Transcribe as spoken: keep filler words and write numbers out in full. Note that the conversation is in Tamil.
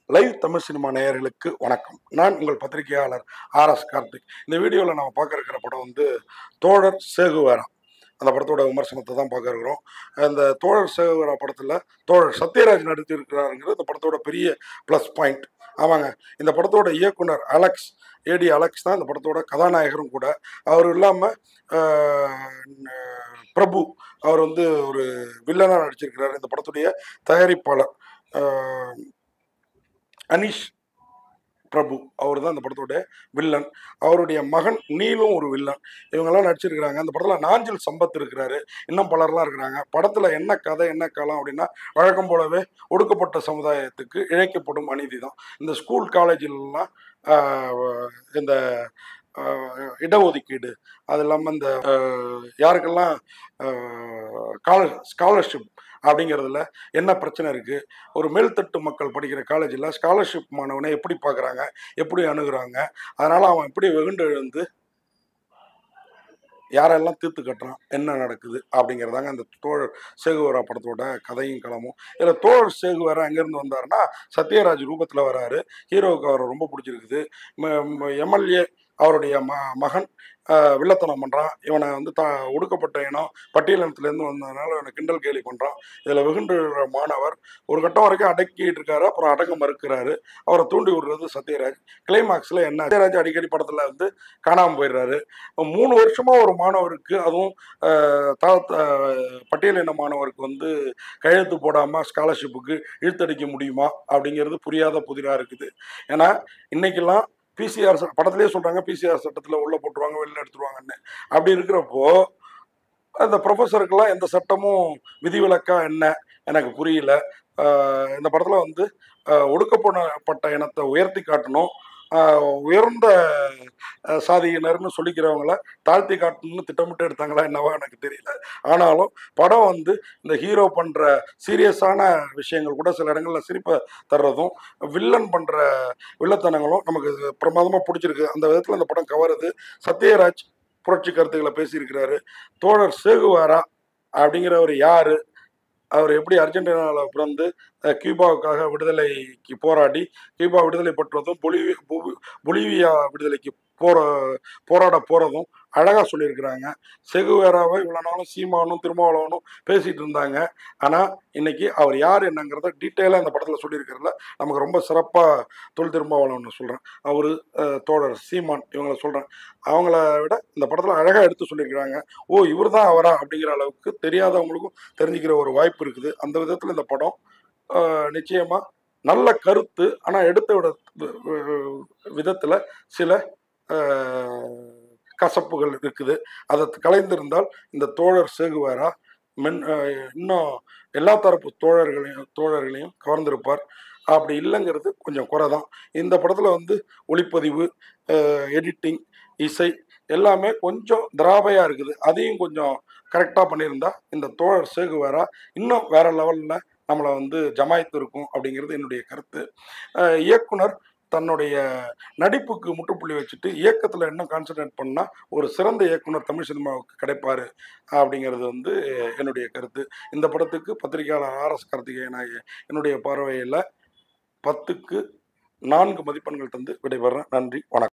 லைவ் தமிழ் சினிமா நேயர்களுக்கு வணக்கம். நான் உங்கள் பத்திரிகையாளர் ஆர் எஸ் கார்த்திக். இந்த வீடியோவில் நம்ம பார்க்க இருக்கிற படம் வந்து தோழர் சேகுவேரா. அந்த படத்தோட விமர்சனத்தை தான் பார்க்க இருக்கிறோம். அந்த தோழர் சேகுவேரா படத்தில் தோழர் சத்யராஜ் நடித்திருக்கிறாருங்கிறது இந்த படத்தோட பெரிய ப்ளஸ் பாயிண்ட். ஆமாங்க, இந்த படத்தோட இயக்குனர் அலெக்ஸ் ஏடி அலெக்ஸ் தான் இந்த படத்தோட கதாநாயகரும் கூட. அவர் இல்லாமல் பிரபு அவர் வந்து ஒரு வில்லனாக நடிச்சிருக்கிறார். இந்த படத்துடைய தயாரிப்பாளர் அனீஷ் பிரபு அவர் தான் இந்த படத்தோட வில்லன். அவருடைய மகன் நீலும் ஒரு வில்லன். இவங்கெல்லாம் நடிச்சிருக்கிறாங்க. அந்த படத்தில் நாஞ்சில் சம்பத் இருக்கிறாரு, இன்னும் பலர்லாம் இருக்கிறாங்க. படத்தில் என்ன கதை என்ன காலம் அப்படின்னா, வழக்கம் போலவே ஒடுக்கப்பட்ட சமுதாயத்துக்கு இழைக்கப்படும் அநீதி தான். இந்த ஸ்கூல் காலேஜிலலாம் இந்த இடஒதுக்கீடு, அது இல்லாமல் இந்த யாருக்கெல்லாம் ஸ்காலர்ஷிப் அப்படிங்கிறதுல என்ன பிரச்சனை இருக்குது, ஒரு மேல்தட்டு மக்கள் படிக்கிற காலேஜில் ஸ்காலர்ஷிப் மாணவனை எப்படி பார்க்குறாங்க, எப்படி அணுகுறாங்க, அதனால் அவன் எப்படி வெகுண்டு எழுந்து யாரெல்லாம் தீர்த்து கட்டுறான், என்ன நடக்குது அப்படிங்கிறதாங்க இந்த தோழர் சேகுவேரா படத்தோட கதையும் களமும். இதில் தோழர் சேகுவேரா எங்கேருந்து வந்தாருன்னா, சத்யராஜ் ரூபத்தில் வராரு. ஹீரோவுக்கு அவரை ரொம்ப பிடிச்சிருக்குது. எம்எல்ஏ அவருடைய ம மகன் வில்லத்தனம் பண்ணுறான். இவனை வந்து த ஒடுக்கப்பட்ட இனம் பட்டியலினத்துலேருந்து வந்ததுனால இவனை கிண்டல் கேலி பண்ணுறான். இதில் வெகுண்டு மாணவர் ஒரு கட்டம் வரைக்கும் அடக்கிட்டு இருக்காரு, அப்புறம் அடங்க மறுக்கிறாரு. அவரை தூண்டி விடுறது சத்யராஜ். கிளைமாக்ஸில் என்ன, சத்யராஜ் அடிக்கடி படத்தில் வந்து காணாமல் போயிடுறாரு. மூணு வருஷமாக ஒரு மாணவருக்கு, அதுவும் பட்டியலின மாணவருக்கு வந்து கையெழுத்து போடாமல் ஸ்காலர்ஷிப்புக்கு இழுத்தடிக்க முடியுமா அப்படிங்கிறது புரியாத புதிராக இருக்குது. ஏன்னா இன்னைக்கெல்லாம் பிசிஆர் படத்திலே சொல்கிறாங்க, பிசிஆர் சட்டத்தில் உள்ளே போட்டுருவாங்க, வெளில எடுத்துருவாங்கன்னு. அப்படி இருக்கிறப்போ அந்த ப்ரொஃபஸருக்கெல்லாம் எந்த சட்டமும் விதிவிலக்கா என்ன எனக்கு புரியல. இந்த படத்தில் வந்து ஒடுக்கப்பட்ட இனத்தை உயர்த்தி காட்டணும், உயர்ந்த சாதியினர்னு சொல்லிக்கிறவங்கள தாழ்த்தி காட்டணும்னு திட்டமிட்டு எடுத்தாங்களா என்னவா எனக்கு தெரியல. ஆனாலும் படம் வந்து இந்த ஹீரோ பண்ணுற சீரியஸான விஷயங்கள் கூட சில இடங்களில் சிரிப்பை தர்றதும், வில்லன் பண்ணுற வில்லத்தனங்களும் நமக்கு பிரமாதமாக பிடிச்சிருக்கு. அந்த விதத்தில் அந்த படம் கவருது. சத்யராஜ் புரட்சி கருத்துக்களை பேசியிருக்கிறாரு. தோழர் சேகுவேரா அப்படிங்கிறவர் யார், அவர் எப்படி அர்ஜென்டினாவில் பிறந்து கியூபாவுக்காக விடுதலைக்கு போராடி கியூபா விடுதலை பெற்றதும் பொலிவி பொலிவியா விடுதலைக்கு போற போராட போகிறதும் அழகாக சொல்லியிருக்கிறாங்க. சேகுவேராவை இவ்வளோ நாளும் சீமானும் திருமாவளவனும் பேசிகிட்டு இருந்தாங்க. ஆனால் இன்னைக்கு அவர் யார் என்னங்கிறத டீட்டெயிலாக இந்த படத்தில் சொல்லியிருக்கிறதுல நமக்கு ரொம்ப சிறப்பாக தொல் திருமாவளவன் சொல்கிறேன், அவர் தோழர் சீமான் இவங்களை சொல்கிறேன், அவங்கள விட இந்த படத்தில் அழகாக எடுத்து சொல்லியிருக்கிறாங்க. ஓ இவர் தான் அவரா அப்படிங்கிற அளவுக்கு தெரியாதவங்களுக்கும் தெரிஞ்சுக்கிற ஒரு வாய்ப்பு இருக்குது. அந்த விதத்தில் இந்த படம் நிச்சயமாக நல்ல கருத்து, ஆனால் எடுத்த விட விதத்தில் சில கசப்புகள் இருக்குது. அதை கலைந்திருந்தால் இந்த தோழர் சேகுவேரா மென் இன்னும் எல்லா தரப்பு தோழர்களையும் தோழர்களையும் கவர்ந்திருப்பார். அப்படி இல்லைங்கிறது கொஞ்சம் குறை தான். இந்த படத்தில் வந்து ஒளிப்பதிவு, எடிட்டிங், இசை எல்லாமே கொஞ்சம் திராபையாக இருக்குது. அதையும் கொஞ்சம் கரெக்டாக பண்ணியிருந்தா இந்த தோழர் சேகுவேரா இன்னும் வேற லெவலில் நம்மளை வந்து ஜமாய்த்து இருக்கும் அப்படிங்கிறது என்னுடைய கருத்து. இயக்குனர் தன்னுடைய நடிப்புக்கு முற்றுப்புள்ளி வச்சுட்டு இயக்கத்தில் இன்னும் கான்சன்ட்ரேட் பண்ணால் ஒரு சிறந்த இயக்குனர் தமிழ் சினிமாவுக்கு கிடைப்பார் அப்படிங்கிறது வந்து என்னுடைய கருத்து. இந்த படத்துக்கு பத்திரிகையாளர் ஆர் எஸ் கார்த்திகேயன் ஆகிய என்னுடைய பார்வையில் பத்துக்கு நான்கு மதிப்பெண்கள் தந்து விடைபெறேன். நன்றி, வணக்கம்.